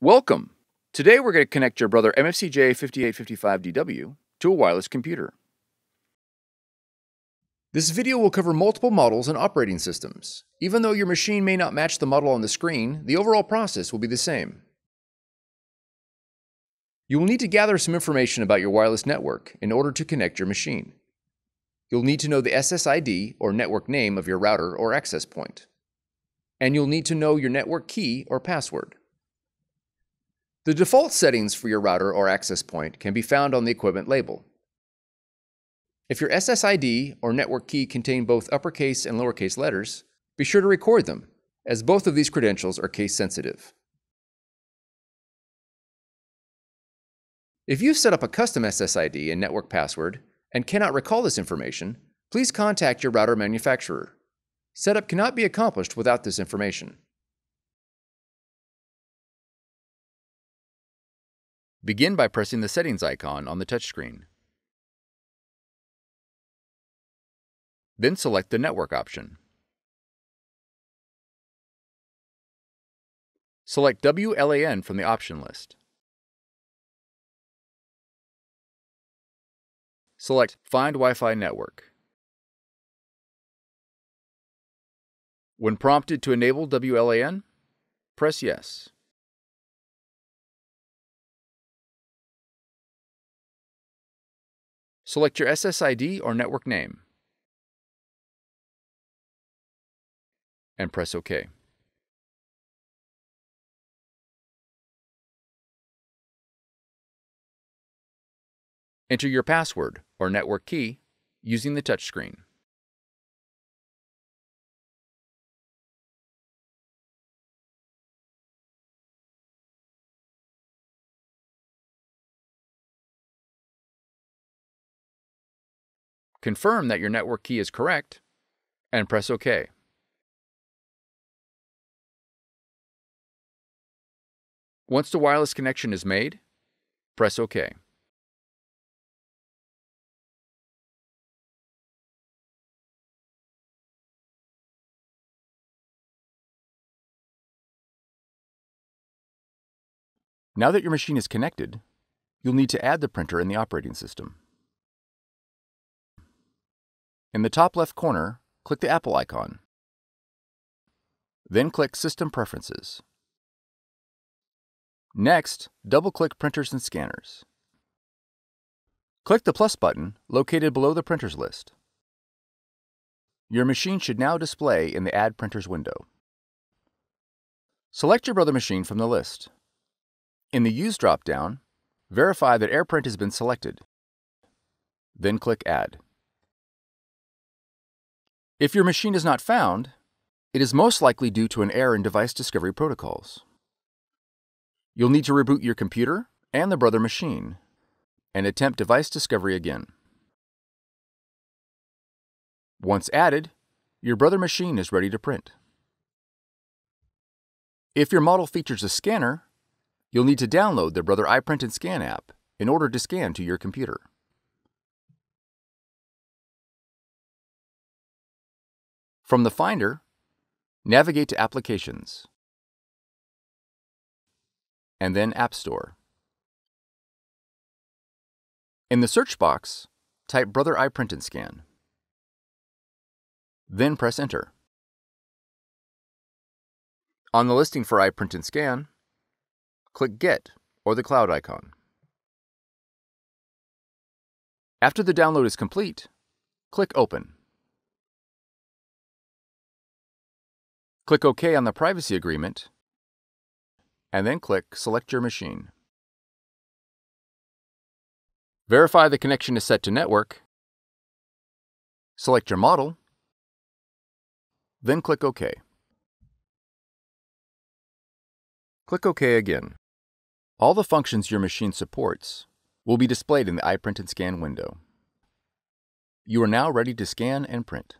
Welcome! Today we're going to connect your Brother MFC-J5855DW to a wireless computer. This video will cover multiple models and operating systems. Even though your machine may not match the model on the screen, the overall process will be the same. You will need to gather some information about your wireless network in order to connect your machine. You'll need to know the SSID or network name of your router or access point. And you'll need to know your network key or password. The default settings for your router or access point can be found on the equipment label. If your SSID or network key contain both uppercase and lowercase letters, be sure to record them, as both of these credentials are case sensitive. If you've set up a custom SSID and network password and cannot recall this information, please contact your router manufacturer. Setup cannot be accomplished without this information. Begin by pressing the settings icon on the touchscreen. Then select the network option. Select WLAN from the option list. Select Find Wi-Fi Network. When prompted to enable WLAN, press Yes. Select your SSID or network name and press OK. Enter your password or network key using the touchscreen. Confirm that your network key is correct and press OK. Once the wireless connection is made, press OK. Now that your machine is connected, you'll need to add the printer in the operating system. In the top left corner, click the Apple icon. Then click System Preferences. Next, double-click Printers and Scanners. Click the plus button located below the printers list. Your machine should now display in the Add Printers window. Select your Brother machine from the list. In the Use drop-down, verify that AirPrint has been selected. Then click Add. If your machine is not found, it is most likely due to an error in device discovery protocols. You'll need to reboot your computer and the Brother machine and attempt device discovery again. Once added, your Brother machine is ready to print. If your model features a scanner, you'll need to download the Brother iPrint&Scan app in order to scan to your computer. From the Finder, navigate to Applications, and then App Store. In the search box, type Brother iPrint&Scan. Then press Enter. On the listing for iPrint&Scan, click Get or the cloud icon. After the download is complete, click Open. Click OK on the privacy agreement, and then click Select your machine. Verify the connection is set to network, select your model, then click OK. Click OK again. All the functions your machine supports will be displayed in the iPrint&Scan window. You are now ready to scan and print.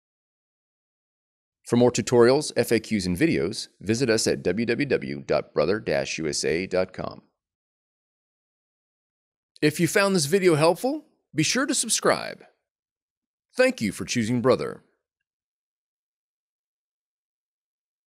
For more tutorials, FAQs, and videos, visit us at www.brother-usa.com. If you found this video helpful, be sure to subscribe. Thank you for choosing Brother.